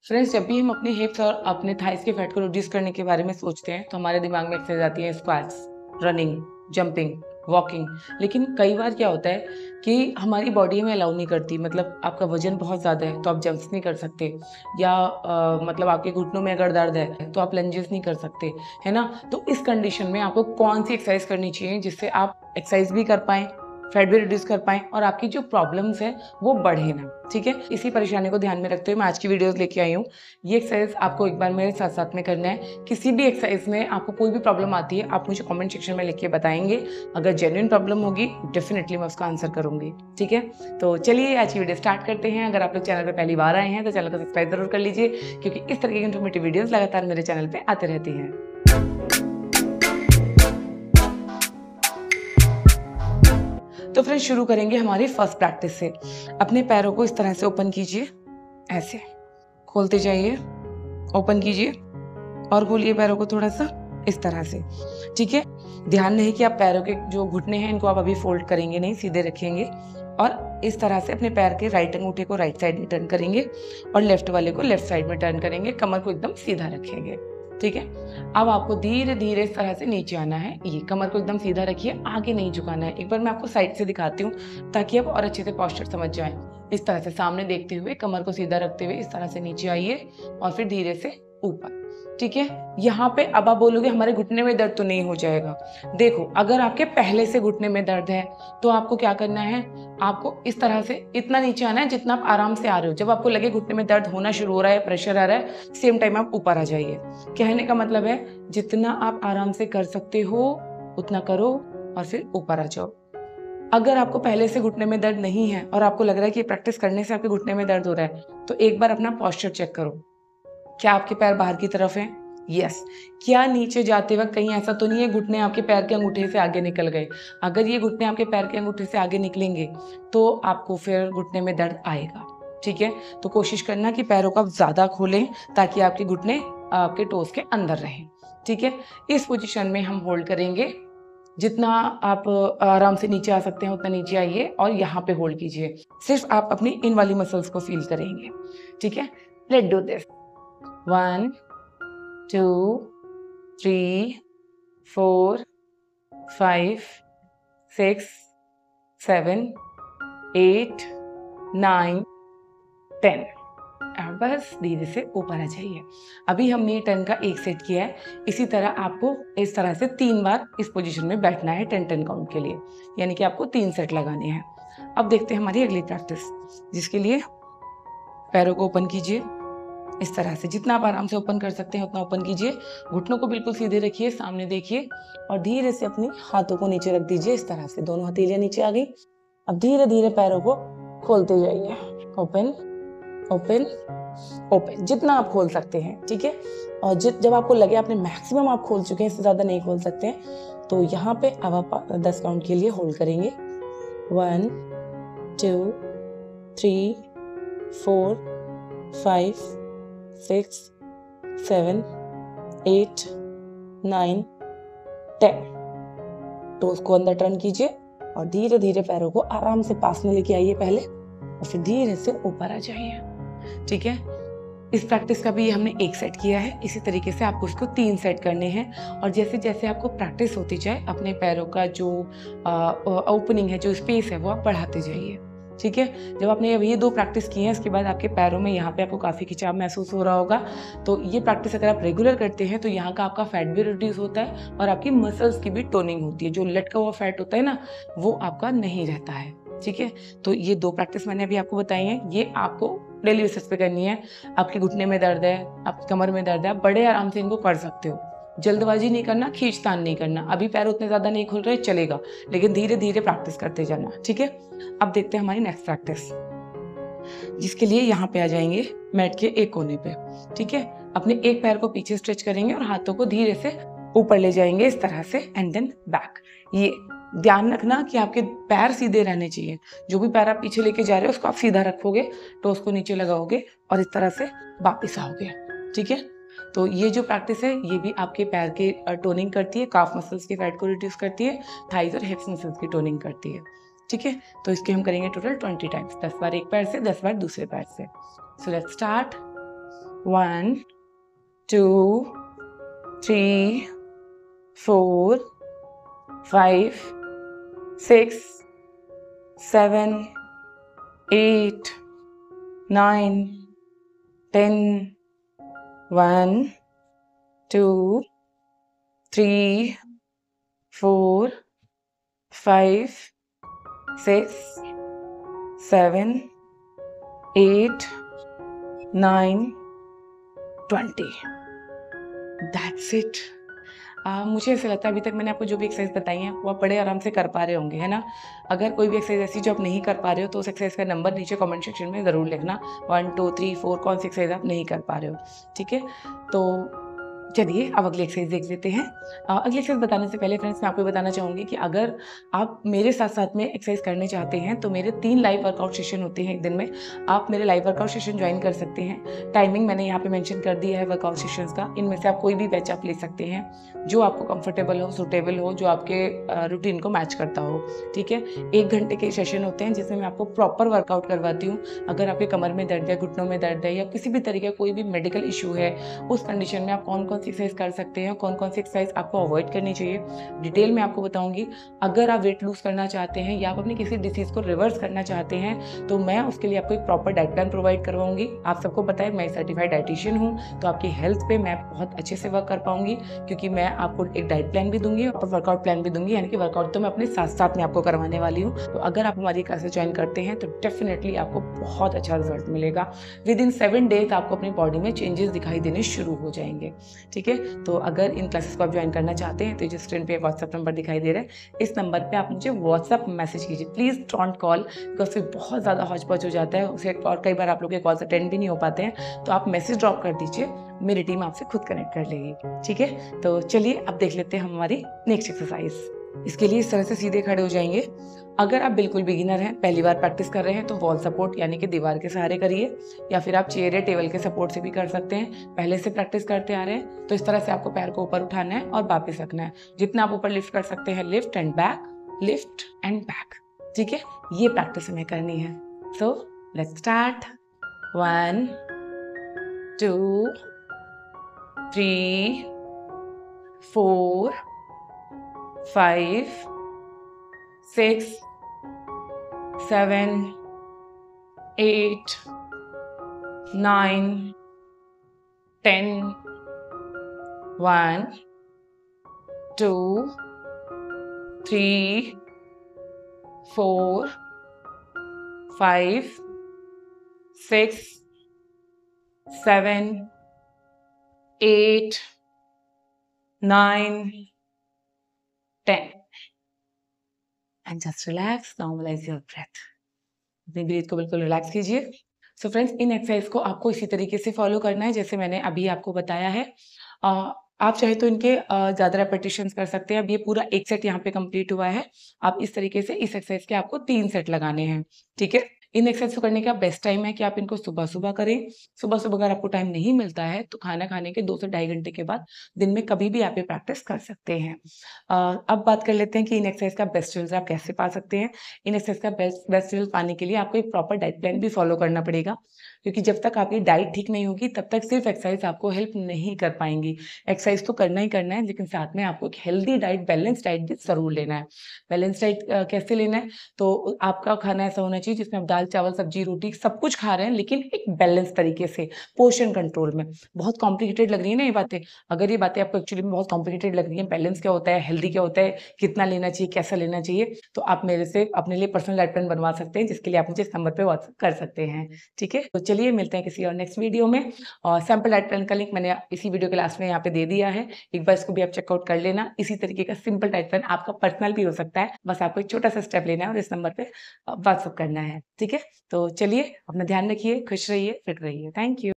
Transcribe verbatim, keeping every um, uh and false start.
Friends, जब भी हम अपने हिप्स और अपने थाइस के फैट को रिड्यूस करने के बारे में सोचते हैं तो हमारे दिमाग में एक्सरसाइज आती है स्क्वाट्स, रनिंग, जंपिंग, वॉकिंग। लेकिन कई बार क्या होता है कि हमारी बॉडी हमें अलाउ नहीं करती। मतलब आपका वजन बहुत ज़्यादा है तो आप जंप्स नहीं कर सकते, या अ, मतलब आपके घुटनों में अगर दर्द है तो आप लंजेस नहीं कर सकते, है ना। तो इस कंडीशन में आपको कौन सी एक्सरसाइज करनी चाहिए जिससे आप एक्सरसाइज भी कर पाएँ, फैट भी रिड्यूस कर पाएँ और आपकी जो प्रॉब्लम्स है वो बढ़े ना। ठीक है, इसी परेशानी को ध्यान में रखते हुए मैं आज की वीडियोस लेके आई हूँ। ये एक्सरसाइज आपको एक बार मेरे साथ साथ में करना है। किसी भी एक्सरसाइज में आपको कोई भी प्रॉब्लम आती है, आप मुझे कमेंट सेक्शन में लिख के बताएंगे। अगर जेन्युइन प्रॉब्लम होगी डेफिनेटली मैं उसका आंसर करूंगी। ठीक है, तो चलिए आज की वीडियो स्टार्ट करते हैं। अगर आप लोग चैनल पर पहली बार आए हैं तो चैनल को सब्सक्राइब जरूर कर लीजिए, क्योंकि इस तरह की इन्फॉर्मेटिव वीडियोस लगातार मेरे चैनल पे आते रहती हैं। तो फ्रेंड्स, शुरू करेंगे हमारी फर्स्ट प्रैक्टिस से। अपने पैरों को इस तरह से ओपन कीजिए, ऐसे खोलते जाइए, ओपन कीजिए और खोलिए पैरों को थोड़ा सा इस तरह से। ठीक है, ध्यान नहीं कि आप पैरों के जो घुटने हैं इनको आप अभी फोल्ड करेंगे नहीं, सीधे रखेंगे और इस तरह से अपने पैर के राइट अंगूठे को राइट साइड में टर्न करेंगे और लेफ्ट वाले को लेफ्ट साइड में टर्न करेंगे। कमर को एकदम सीधा रखेंगे। ठीक है, अब आपको धीरे धीरे इस तरह से नीचे आना है। ये कमर को एकदम सीधा रखिए, आगे नहीं झुकाना है। एक बार मैं आपको साइड से दिखाती हूँ ताकि आप और अच्छे से पोस्चर समझ जाएं। इस तरह से सामने देखते हुए कमर को सीधा रखते हुए इस तरह से नीचे आइए और फिर धीरे से ऊपर। ठीक है, यहाँ पे अब आप बोलोगे हमारे घुटने में दर्द तो नहीं हो जाएगा। देखो, अगर आपके पहले से घुटने में दर्द है तो आपको क्या करना है, आपको इस तरह से इतना नीचे आना है जितना आप आराम से आ रहे हो। जब आपको लगे घुटने में दर्द होना शुरू हो रहा है, प्रेशर आ रहा है, सेम टाइम आप ऊपर आ जाइए। कहने का मतलब है जितना आप आराम से कर सकते हो उतना करो और फिर ऊपर आ जाओ। अगर आपको पहले से घुटने में दर्द नहीं है और आपको लग रहा है कि प्रैक्टिस करने से आपके घुटने में दर्द हो रहा है तो एक बार अपना पोस्चर चेक करो। क्या आपके पैर बाहर की तरफ हैं? यस। क्या नीचे जाते वक्त कहीं ऐसा तो नहीं है घुटने आपके पैर के अंगूठे से आगे निकल गए? अगर ये घुटने आपके पैर के अंगूठे से आगे निकलेंगे तो आपको फिर घुटने में दर्द आएगा। ठीक है, तो कोशिश करना कि पैरों को आप ज़्यादा खोलें ताकि आपके घुटने आपके टोस के अंदर रहें। ठीक है, इस पोजीशन में हम होल्ड करेंगे। जितना आप आराम से नीचे आ सकते हैं उतना नीचे आइए और यहाँ पे होल्ड कीजिए। सिर्फ आप अपनी इन वाली मसल्स को फील करेंगे। ठीक है, let's do this. One, two, three, four, five, six, seven, eight, nine, ten. अब बस धीरे से ऊपर आ जाइए। अभी हमने ये टेन का एक सेट किया है। इसी तरह आपको इस तरह से तीन बार इस पोजीशन में बैठना है टेन टेन काउंट के लिए, यानी कि आपको तीन सेट लगाने हैं। अब देखते हैं हमारी अगली प्रैक्टिस, जिसके लिए पैरों को ओपन कीजिए इस तरह से। जितना आप आराम से ओपन कर सकते हैं उतना ओपन कीजिए। घुटनों को बिल्कुल सीधे रखिए, सामने देखिए और धीरे से अपनी हाथों को नीचे रख दीजिए इस तरह से। दोनों हथेलियां नीचे आ गई। अब धीरे धीरे पैरों को खोलते जाइए। ओपन, ओपन, ओपन, जितना आप खोल सकते हैं। ठीक है, और जित जब आपको लगे आपने मैक्सिमम आप खोल चुके हैं, इससे ज़्यादा नहीं खोल सकते हैं, तो यहाँ पे अब आप दस काउंट के लिए होल्ड करेंगे। One, two, three, four, five, six, seven, eight, nine, ten. Toes को अंदर टर्न कीजिए और धीरे धीरे पैरों को आराम से पास में लेके आइए पहले और फिर धीरे से ऊपर आ जाइए। ठीक है, इस प्रैक्टिस का भी हमने एक सेट किया है। इसी तरीके से आपको इसको तीन सेट करने हैं और जैसे जैसे आपको प्रैक्टिस होती जाए अपने पैरों का जो ओपनिंग है, जो स्पेस है, वो आप बढ़ाते जाइए। ठीक है, जब आपने अब ये दो प्रैक्टिस की हैं इसके बाद आपके पैरों में यहाँ पे आपको काफ़ी खिंचाव महसूस हो रहा होगा। तो ये प्रैक्टिस अगर आप रेगुलर करते हैं तो यहाँ का आपका फैट भी रिड्यूस होता है और आपकी मसल्स की भी टोनिंग होती है। जो लटका हुआ फैट होता है ना, वो आपका नहीं रहता है। ठीक है, तो ये दो प्रैक्टिस मैंने अभी आपको बताई हैं, ये आपको डेली बेसिस पे करनी है। आपके घुटने में दर्द है, आपकी कमर में दर्द है, आप बड़े आराम से इनको कर सकते हो। जल्दबाजी नहीं करना, खींचतान नहीं करना। अभी पैर उतने ज़्यादा नहीं खुल रहे, चलेगा, लेकिन धीरे धीरे प्रैक्टिस करते जाना। ठीक है, अब देखते हैं हमारी नेक्स्ट प्रैक्टिस, जिसके लिए यहाँ पे आ जाएंगे मैट के एक कोने पे। ठीक है, अपने एक पैर को पीछे स्ट्रेच करेंगे और हाथों को धीरे से ऊपर ले जाएंगे इस तरह से एंड देन बैक। ये ध्यान रखना कि आपके पैर सीधे रहने चाहिए। जो भी पैर आप पीछे लेके जा रहे हो उसको आप सीधा रखोगे, टोस को नीचे लगाओगे और इस तरह से वापिस आओगे। ठीक है, तो ये जो प्रैक्टिस है ये भी आपके पैर के टोनिंग करती है, काफ मसल्स के फैट को रिड्यूस करती है, थाइज और हिप्स मसल्स की टोनिंग करती है। ठीक है, तो इसके हम करेंगे टोटल ट्वेंटी टाइम्स, दस बार एक पैर से, दस बार दूसरे पैर से। So let's start. One two three four five six seven eight nine ten one two three four five six seven eight nine twenty. That's it. मुझे ऐसा लगता है अभी तक मैंने आपको जो भी एक्सरसाइज बताई हैं वो आप बड़े आराम से कर पा रहे होंगे, है ना। अगर कोई भी एक्सरसाइज ऐसी जो आप नहीं कर पा रहे हो तो उस एक्सरसाइज का नंबर नीचे कमेंट सेक्शन में ज़रूर लिखना, वन टू थ्री फोर कौन सी एक्सरसाइज आप नहीं कर पा रहे हो, ठीक है। तो चलिए अब अगली एक्सरसाइज देख लेते हैं। अ, अगली एक्सरसाइज बताने से पहले फ्रेंड्स मैं आपको बताना चाहूँगी कि अगर आप मेरे साथ साथ में एक्सरसाइज करने चाहते हैं तो मेरे तीन लाइव वर्कआउट सेशन होते हैं एक दिन में। आप मेरे लाइव वर्कआउट सेशन ज्वाइन कर सकते हैं। टाइमिंग मैंने यहाँ पे मेंशन कर दिया है वर्कआउट सेशंस का। इनमें से आप कोई भी बैच आप ले सकते हैं जो आपको कंफर्टेबल हो, सूटेबल हो, जो आपके रूटीन को मैच करता हो, ठीक है। एक घंटे के सेशन होते हैं जिसमें मैं आपको प्रॉपर वर्कआउट करवाती हूँ। अगर आपके कमर में दर्द है, घुटनों में दर्द है या किसी भी तरीके का कोई भी मेडिकल इशू है, उस कंडीशन में आप कौन कौन सी एक्सरसाइज कर सकते हैं, कौन कौन सी एक्सरसाइज आपको अवॉइड करनी चाहिए, डिटेल में आपको बताऊंगी। अगर आप वेट लूज करना चाहते हैं या आप अपनी किसी डिसीज को रिवर्स करना चाहते हैं तो मैं उसके लिए आपको एक प्रॉपर डाइट प्लान प्रोवाइड करवाऊंगी। आप सबको पता है मैं सर्टिफाइड डाइटिशियन हूँ, तो आपकी हेल्थ पे मैं बहुत अच्छे से वर्क कर पाऊंगी क्योंकि मैं आपको एक डाइट प्लान भी दूंगी और वर्कआउट प्लान भी दूंगी, यानी कि वर्कआउट तो मैं अपने साथ साथ में आपको करवाने वाली हूँ। तो अगर आप हमारी क्लासेस ज्वाइन करते हैं तो डेफिनेटली आपको बहुत अच्छा रिजल्ट मिलेगा। विद इन सेवन डेज आपको अपनी बॉडी में चेंजेस दिखाई देने शुरू हो जाएंगे, ठीक है। तो अगर इन क्लासेस को आप ज्वाइन करना चाहते हैं तो जो स्क्रीन पे व्हाट्सएप नंबर दिखाई दे रहा है, इस नंबर पे आप मुझे व्हाट्सएप मैसेज कीजिए, प्लीज़ डोंट कॉल, बिकॉज फिर बहुत ज़्यादा हौच पौच हो जाता है उसे, और कई बार आप लोग के कॉल्स अटेंड भी नहीं हो पाते हैं। तो आप मैसेज ड्रॉप कर दीजिए, मेरी टीम आपसे खुद कनेक्ट कर लेगी, ठीक है। तो चलिए अब देख लेते हैं हम हमारी नेक्स्ट एक्सरसाइज। इसके लिए इस तरह से सीधे खड़े हो जाएंगे। अगर आप बिल्कुल बिगिनर हैं, पहली बार प्रैक्टिस कर रहे हैं, तो वॉल सपोर्ट यानी कि दीवार के सहारे करिए, या फिर आप चेयर या टेबल के सपोर्ट से भी कर सकते हैं। पहले से प्रैक्टिस करते आ रहे हैं तो इस तरह से आपको पैर को ऊपर उठाना है और वापस रखना है। जितना आप ऊपर लिफ्ट कर सकते हैं, lift and back, lift and back, ठीक है। ये प्रैक्टिस हमें करनी है। So let's start. One two three four five six seven eight nine ten one two three four five six seven eight nine ten and just relax, normalize your breath. अपनी breath को बिल्कुल relax कीजिए। So friends, इन exercise को आपको इसी तरीके से follow करना है जैसे मैंने अभी आपको बताया है। आ, आप चाहे तो इनके ज़्यादा रेपिटेशंस कर सकते हैं। अब ये पूरा एक सेट यहाँ पे कंप्लीट हुआ है। आप इस तरीके से इस एक्सरसाइज के आपको तीन सेट लगाने हैं, ठीक है। इन एक्सरसाइज को करने का बेस्ट टाइम है कि आप इनको सुबह सुबह करें। सुबह सुबह अगर आपको टाइम नहीं मिलता है तो खाना खाने के दो से ढाई घंटे के बाद दिन में कभी भी आप ये प्रैक्टिस कर सकते हैं। आ, अब बात कर लेते हैं कि इन एक्सरसाइज का बेस्ट रिजल्ट आप कैसे पा सकते हैं। इन एक्सरसाइज का बेस्ट बेस्ट रिजल्ट पाने के लिए आपको एक प्रॉपर डाइट प्लान भी फॉलो करना पड़ेगा, क्योंकि जब तक आपकी डाइट ठीक नहीं होगी तब तक सिर्फ एक्सरसाइज आपको हेल्प नहीं कर पाएंगी। एक्सरसाइज तो करना ही करना है, लेकिन साथ में आपको एक हेल्दी डाइट, बैलेंस डाइट भी जरूर लेना है। बैलेंस डाइट कैसे लेना है, तो आपका खाना ऐसा होना चाहिए जिसमें आप दाल चावल सब्जी रोटी सब कुछ खा रहे हैं, लेकिन एक बैलेंस तरीके से, पोर्शन कंट्रोल में। बहुत कॉम्प्लिकेटेड लग रही है ना ये बातें, अगर ये बातें आपको एक्चुअली में बहुत कॉम्प्लिकेटेड लग रही है, बैलेंस क्या होता है, हेल्दी क्या होता है, कितना लेना चाहिए, कैसा लेना चाहिए, तो आप मेरे से अपने लिए पर्सनल डाइट प्लान बनवा सकते हैं, जिसके लिए आप मुझे इस नंबर पर व्हाट्सएप कर सकते हैं, ठीक है। तो चलिए मिलते हैं किसी और नेक्स्ट वीडियो में। और सैम्पल डाइट प्लान का लिंक मैंने इसी वीडियो के लास्ट में यहाँ पे दे दिया है, एक बार इसको भी आप चेकआउट कर लेना। इसी तरीके का सिंपल डाइट प्लान आपका पर्सनल भी हो सकता है, बस आपको एक छोटा सा स्टेप लेना है और इस नंबर पे व्हाट्सएप करना है, ठीक है। तो चलिए अपना ध्यान रखिए, खुश रहिए, फिट रहिए। Thank you.